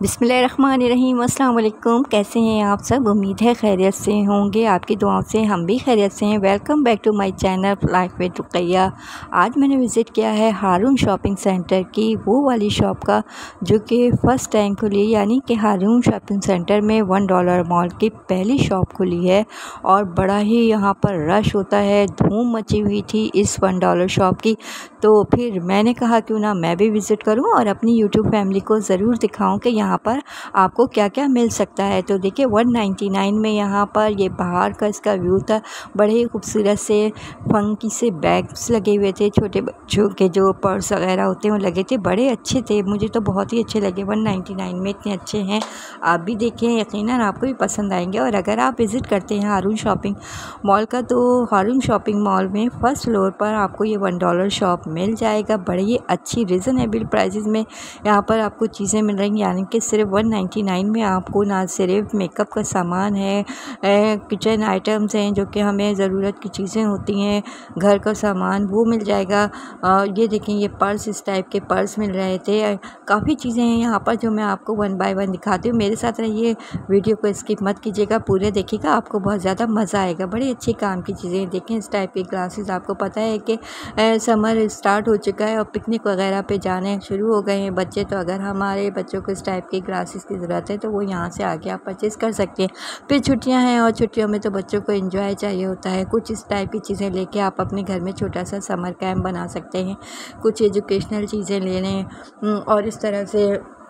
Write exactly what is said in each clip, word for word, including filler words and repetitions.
बिस्मिल्लाहिर्रहमानिर्रहीम। अस्सलाम वालेकुम। कैसे हैं आप सब? उम्मीद है खैरियत से होंगे। आपकी दुआओं से हम भी खैरियत से हैं। Welcome back to my channel life with Ruqaiya. आज मैंने विज़िट किया है हारून शॉपिंग सेंटर की वो वाली शॉप का जो कि फ़र्स्ट टाइम खुली, यानी कि हारून शॉपिंग सेंटर में वन डॉलर मॉल की पहली शॉप खुली है और बड़ा ही यहाँ पर रश होता है। धूम मची हुई थी इस वन डॉलर शॉप की। तो फिर मैंने कहा क्यों ना मैं भी विज़िट करूं और अपनी यूट्यूब फैमिली को ज़रूर दिखाऊं कि यहाँ पर आपको क्या क्या मिल सकता है। तो देखिए वन नाइन्टी नाइन में यहाँ पर ये बाहर का इसका व्यू था। बड़े ही खूबसूरत से फंकी से बैग्स लगे हुए थे, छोटे बच्चों के जो पर्स वगैरह होते हैं वो लगे थे, बड़े अच्छे थे। मुझे तो बहुत ही अच्छे लगे। वन नाइन्टी नाइन में इतने अच्छे हैं। आप भी देखें, यकीनन आपको भी पसंद आएंगे। और अगर आप विज़िट करते हैं हारून शॉपिंग मॉल का, तो हारून शॉपिंग मॉल में फ़र्स्ट फ्लोर पर आपको ये वन डॉलर शॉप मिल जाएगा। बड़ी ही अच्छी रीज़नेबल प्राइसेस में यहाँ पर आपको चीज़ें मिल रही, यानी कि सिर्फ वन नाइन्टी नाइन में आपको ना सिर्फ मेकअप का सामान है, किचन आइटम्स हैं जो कि हमें ज़रूरत की चीज़ें होती हैं, घर का सामान वो मिल जाएगा। आ, ये देखें, ये पर्स, इस टाइप के पर्स मिल रहे थे। काफ़ी चीज़ें हैं यहाँ पर जो मैं आपको वन बाय वन दिखाती हूँ। मेरे साथ रहिए, वीडियो को स्किप मत कीजिएगा, पूरे देखिएगा, आपको बहुत ज़्यादा मज़ा आएगा। बड़ी अच्छी काम की चीज़ें देखें। इस टाइप की ग्लासेस, आपको पता है कि समर स्टार्ट हो चुका है और पिकनिक वगैरह पे जाने शुरू हो गए हैं बच्चे, तो अगर हमारे बच्चों को इस टाइप की ग्लासेस की ज़रूरत है तो वो यहाँ से आके आप परचेज़ कर सकते हैं। फिर छुट्टियाँ हैं और छुट्टियों में तो बच्चों को एंजॉय चाहिए होता है। कुछ इस टाइप की चीज़ें लेके आप अपने घर में छोटा सा समर कैंप बना सकते हैं। कुछ एजुकेशनल चीज़ें ले लें और इस तरह से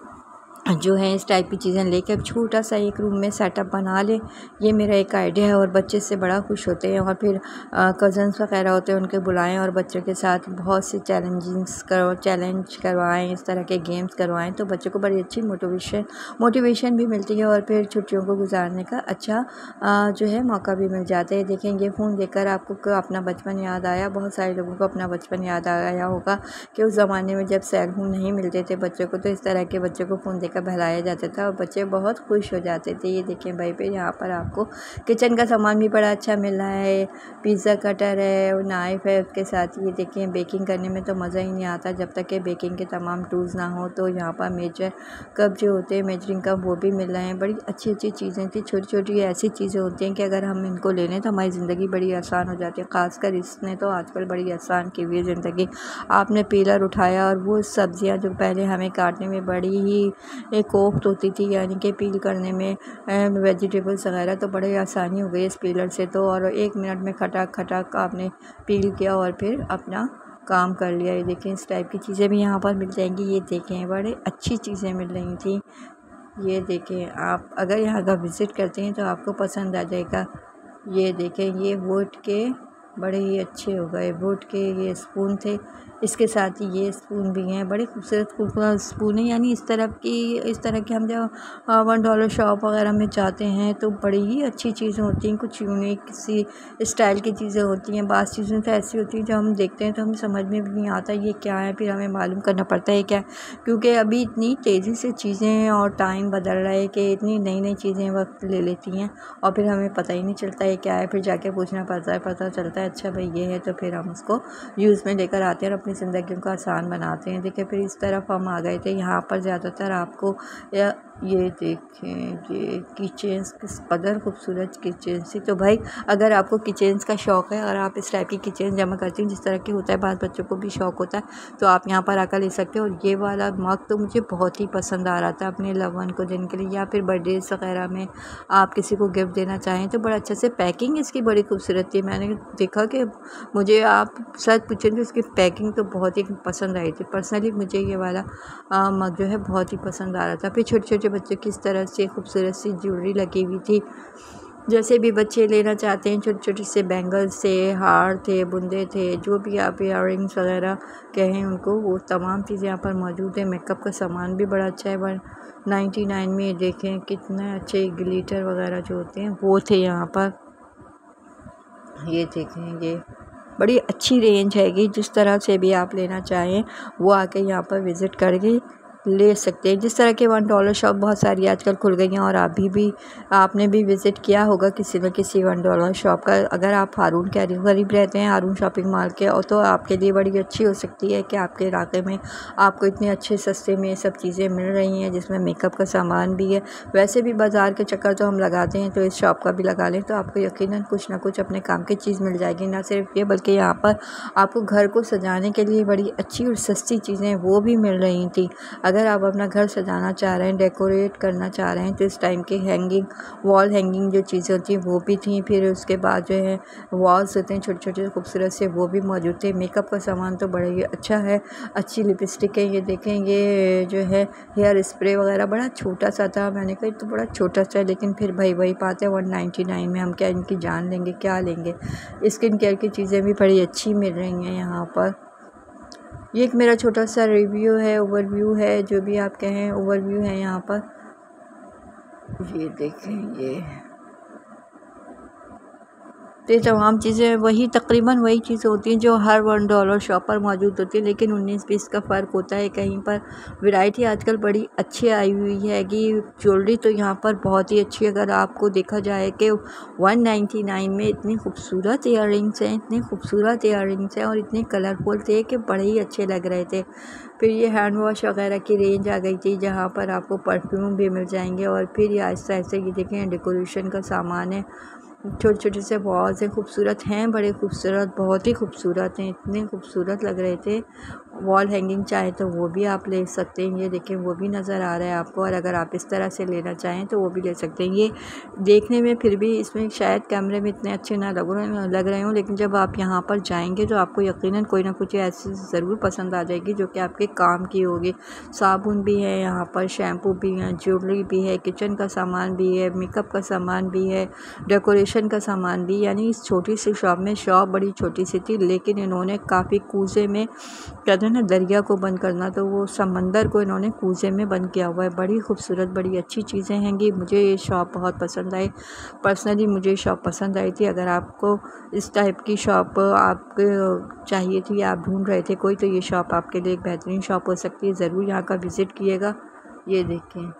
जो है इस टाइप की चीज़ें लेकर छोटा सा एक रूम में सेटअप बना लें। ये मेरा एक आइडिया है और बच्चे से बड़ा खुश होते हैं। और फिर कज़न्स वगैरह होते हैं, उनके बुलाएं और बच्चों के साथ बहुत सी चैलेंजिंग्स करो चैलेंज करवाएं, इस तरह के गेम्स करवाएं, तो बच्चों को बड़ी अच्छी मोटिवेशन मोटिवेशन भी मिलती है और फिर छुट्टियों को गुजारने का अच्छा आ, जो है मौका भी मिल जाता है। देखें, ये फ़ोन देखकर आपको अपना बचपन याद आया। बहुत सारे लोगों को अपना बचपन याद आया होगा कि उस ज़माने में जब सेल फ़ोन नहीं मिलते थे बच्चों को, तो इस तरह के बच्चों को फ़ोन का बहलाया जाता था और बच्चे बहुत खुश हो जाते थे। ये देखें भाई पे, यहाँ पर आपको किचन का सामान भी बड़ा अच्छा मिल रहा है। पिज़्ज़ा कटर है और नाइफ़ है उसके साथ। ये देखें, बेकिंग करने में तो मज़ा ही नहीं आता जब तक कि बेकिंग के तमाम टूल्स ना हो। तो यहाँ पर मेजर कप जो होते हैं, मेजरिंग कप, वो भी मिल रहे हैं। बड़ी अच्छी अच्छी चीज़ें थी। छोटी छोटी ऐसी चीज़ें होती हैं कि अगर हम इनको ले लें तो हमारी ज़िंदगी बड़ी आसान हो जाती है। ख़ासकर इसने तो आजकल बड़ी आसान की हुई है ज़िंदगी। आपने पीलर उठाया और वो सब्ज़ियाँ जो पहले हमें काटने में बड़ी ही एक कोफ्त होती थी, यानी कि पील करने में वेजिटेबल्स वगैरह, तो बड़ी आसानी हो गई इस पीलर से। तो और एक मिनट में खटाक खटाक आपने पील किया और फिर अपना काम कर लिया। ये देखें, इस टाइप की चीज़ें भी यहाँ पर मिल जाएंगी। ये देखें, बड़े अच्छी चीज़ें मिल रही थी। ये देखें, आप अगर यहाँ का विज़िट करते हैं तो आपको पसंद आ जाएगा। ये देखें, ये वुड के बड़े ही अच्छे हो गए। वुड के ये स्पून थे, इसके साथ ही ये स्पून भी हैं। बड़े खूबसूरत स्पून है, यानी इस तरह की इस तरह की हम जब वन डॉलर शॉप वगैरह में जाते हैं तो बड़ी ही अच्छी चीज़ें होती हैं। कुछ यूनिक सी स्टाइल की चीज़ें होती हैं। बाज़ चीज़ें तो ऐसी होती हैं जो हम देखते हैं तो हमें समझ में भी नहीं आता ये क्या है, फिर हमें मालूम करना पड़ता है क्या, क्योंकि अभी इतनी तेज़ी से चीज़ें और टाइम बदल रहा है कि इतनी नई नई चीज़ें वक्त ले लेती हैं और फिर हमें पता ही नहीं चलता है क्या है। फिर जाके पूछना पड़ता है, पता चलता है अच्छा भाई ये है, तो फिर हम उसको यूज़ में लेकर आते हैं और अपनी ज़िंदगी को आसान बनाते हैं। देखिए, फिर इस तरफ हम आ गए थे। यहाँ पर ज़्यादातर आपको या ये देखें, ये किचन्स किस कदर खूबसूरत किचन्स थी। तो भाई अगर आपको किचन्स का शौक़ है और आप इस टाइप की किचन जमा करती हैं जिस तरह की होता है, बाद बच्चों को भी शौक़ होता है, तो आप यहाँ पर आकर ले सकते हो। और ये वाला मग तो मुझे बहुत ही पसंद आ रहा था अपने लव वन को देने के लिए, या फिर बर्थडेज वगैरह में आप किसी को गिफ्ट देना चाहें तो बड़ा अच्छे से पैकिंग इसकी बड़ी खूबसूरत थी। मैंने देखा कि मुझे, आप सच पूछें तो इसकी पैकिंग तो बहुत ही पसंद आई थी। पर्सनली मुझे ये वाला आ, मग जो है बहुत ही पसंद आ रहा था। फिर छोटे छोटे बच्चों की इस तरह से खूबसूरत सी ज्वेलरी लगी हुई थी, जैसे भी बच्चे लेना चाहते हैं। छोटे छोटे से बैंगल्स थे, हार थे, बुंदे थे, जो भी आप इयररिंग्स वगैरह कहें उनको, वो तमाम चीज़ें यहाँ पर मौजूद है। मेकअप का सामान भी बड़ा अच्छा है। वन नाइन्टी नाइन में देखें कितने अच्छे ग्लिटर वगैरह जो होते हैं वो थे यहाँ पर। ये देखें, ये बड़ी अच्छी रेंज हैगी। जिस तरह से भी आप लेना चाहें वो आके यहाँ पर विज़िट करके ले सकते हैं। जिस तरह के वन डॉलर शॉप बहुत सारी आजकल खुल गई हैं और अभी भी आपने भी विज़िट किया होगा किसी न किसी वन डॉलर शॉप का। अगर आप हारून के करीब रहते हैं, हारून शॉपिंग मॉल के, और तो आपके लिए बड़ी अच्छी हो सकती है कि आपके इलाके में आपको इतने अच्छे सस्ते में सब चीज़ें मिल रही हैं, जिसमें मेकअप का सामान भी है। वैसे भी बाज़ार के चक्कर तो हम लगाते हैं, तो इस शॉप का भी लगा लें तो आपको यकीनन कुछ ना कुछ अपने काम की चीज़ मिल जाएगी। ना सिर्फ ये, बल्कि यहाँ पर आपको घर को सजाने के लिए बड़ी अच्छी और सस्ती चीज़ें वो भी मिल रही थी। अगर आप अपना घर सजाना चाह रहे हैं, डेकोरेट करना चाह रहे हैं, तो इस टाइम के हैंगिंग, वॉल हैंगिंग जो चीज़ें होती हैं वो भी थी। फिर उसके बाद जो है वॉल्स होते हैं छोटे छोटे खूबसूरत से, वो भी मौजूद थे। मेकअप का सामान तो बड़ा ही अच्छा है, अच्छी लिपस्टिक है। ये देखें, ये जो है हेयर स्प्रे वगैरह बड़ा छोटा सा था। मैंने कहा तो बड़ा छोटा सा है, लेकिन फिर भाई वही बात है, वन नाइन्टी नाइन में हम क्या इनकी जान लेंगे, क्या लेंगे। स्किन केयर की चीज़ें भी बड़ी अच्छी मिल रही हैं यहाँ पर। ये एक मेरा छोटा सा रिव्यू है, ओवरव्यू है, जो भी आप कहें ओवरव्यू है यहाँ पर। ये देखें, ये तो तमाम चीज़ें वही तकरीबन वही चीज़ें होती हैं जो हर वन डॉलर शॉप पर मौजूद होती है, लेकिन उन्नीस बीस का फ़र्क होता है। कहीं पर वैरायटी आजकल बड़ी अच्छी आई हुई है कि ज्वेलरी तो यहाँ पर बहुत ही अच्छी। अगर आपको देखा जाए कि वन नाइन्टी नाइन में इतनी खूबसूरत इयररिंग्स हैं, इतनी खूबसूरत इयररिंग्स हैं और इतने कलरफुल थे कि बड़े ही अच्छे लग रहे थे। फिर ये हैंड वॉश वगैरह की रेंज आ गई थी, जहाँ पर आपको परफ्यूम भी मिल जाएंगे। और फिर ये आहिस्ता आहिस्ता ये देखें डेकोरेशन का सामान है, छोटे छोटे से वॉल्स हैं, खूबसूरत हैं, बड़े खूबसूरत, बहुत ही खूबसूरत हैं, इतने खूबसूरत लग रहे थे। वॉल हैंगिंग चाहे तो वो भी आप ले सकते हैं। ये देखें, वो भी नज़र आ रहा है आपको, और अगर आप इस तरह से लेना चाहें तो वो भी ले सकते हैं। ये देखने में फिर भी इसमें शायद कैमरे में इतने अच्छे ना लग रहे लग रहे हों, लेकिन जब आप यहाँ पर जाएंगे तो आपको यकीनन कोई ना कुछ ऐसी ज़रूर पसंद आ जाएगी जो कि आपके काम की होगी। साबुन भी है यहाँ पर, शैम्पू भी है, ज्वेलरी भी है, किचन का सामान भी है, मेकअप का सामान भी है, डेकोरेशन का सामान भी। यानी इस छोटी सी शॉप में, शॉप बड़ी छोटी सी थी, लेकिन इन्होंने काफ़ी कूजे में, कहते हैं ना दरिया को बंद करना, तो वो समंदर को इन्होंने कूजे में बंद किया हुआ है। बड़ी खूबसूरत, बड़ी अच्छी चीज़ें हैंगी। मुझे ये शॉप बहुत पसंद आई, पर्सनली मुझे शॉप पसंद आई थी। अगर आपको इस टाइप की शॉप आपको चाहिए थी, आप ढूंढ रहे थे कोई, तो ये शॉप आपके लिए एक बेहतरीन शॉप हो सकती है। ज़रूर यहाँ का विज़िट कीजिएगा। ये देखें,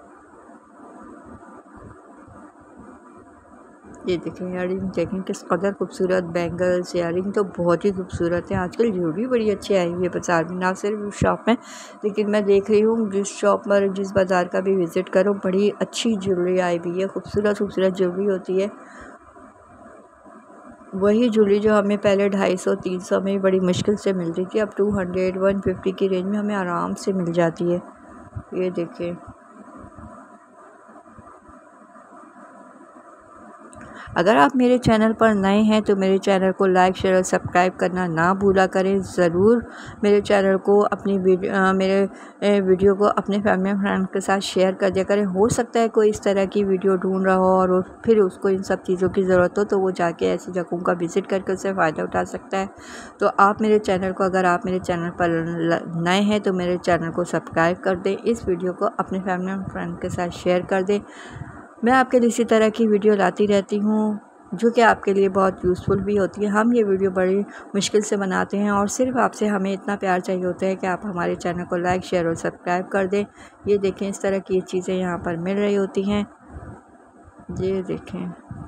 ये देखें इयररिंग, देखें किस कदर खूबसूरत बैंगल्स, इयररिंग तो बहुत ही खूबसूरत है। आजकल ज्वेलरी बड़ी अच्छी आई हुई है बाज़ार में, ना सिर्फ उस शॉप में, लेकिन मैं देख रही हूँ जिस शॉप पर, जिस बाज़ार का भी विज़िट करो, बड़ी अच्छी ज्वेलरी आई हुई है, खूबसूरत खूबसूरत ज्वेलरी होती है। वही ज्वेलरी जो हमें पहले ढाई सौ तीन सौ में बड़ी मुश्किल से मिलती थी, अब टू हंड्रेड वन फिफ्टी की रेंज में हमें आराम से मिल जाती है। ये देखें, अगर आप मेरे चैनल पर नए हैं तो मेरे चैनल को लाइक शेयर और सब्सक्राइब करना ना भूला करें। ज़रूर मेरे चैनल को, अपनी वीडियो मेरे वीडियो को अपने फैमिली फ्रेंड के साथ शेयर कर दिया करें। हो सकता है कोई इस तरह की वीडियो ढूंढ रहा हो और फिर उसको इन सब चीज़ों की ज़रूरत हो, तो वो जाके ऐसी जगहों का विज़िट करके उससे फ़ायदा उठा सकता है। तो आप मेरे चैनल को, अगर आप मेरे चैनल पर नए हैं तो मेरे चैनल को सब्सक्राइब कर दें, इस वीडियो को अपने फैमिली फ्रेंड के साथ शेयर कर दें। मैं आपके लिए इसी तरह की वीडियो लाती रहती हूँ जो कि आपके लिए बहुत यूज़फुल भी होती है। हम ये वीडियो बड़ी मुश्किल से बनाते हैं और सिर्फ आपसे हमें इतना प्यार चाहिए होता है कि आप हमारे चैनल को लाइक शेयर और सब्सक्राइब कर दें। ये देखें, इस तरह की चीज़ें यहाँ पर मिल रही होती हैं। ये देखें,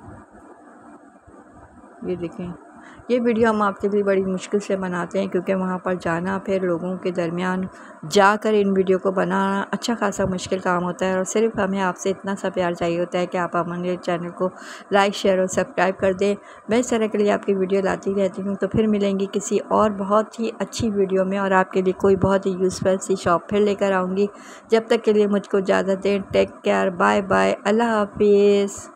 ये देखें, ये वीडियो हम आपके लिए बड़ी मुश्किल से बनाते हैं, क्योंकि वहाँ पर जाना, फिर लोगों के दरमियान जाकर इन वीडियो को बनाना अच्छा खासा मुश्किल काम होता है। और सिर्फ हमें आपसे इतना सा प्यार चाहिए होता है कि आप हमारे चैनल को लाइक शेयर और सब्सक्राइब कर दें। मैं इस तरह के लिए आपकी वीडियो लाती रहती हूँ। तो फिर मिलेंगी किसी और बहुत ही अच्छी वीडियो में, और आपके लिए कोई बहुत ही यूज़फुल सी शॉप फिर लेकर आऊँगी। जब तक के लिए मुझको इजाज़त दें। टेक केयर, बाय बाय, अल्लाह हाफिज़।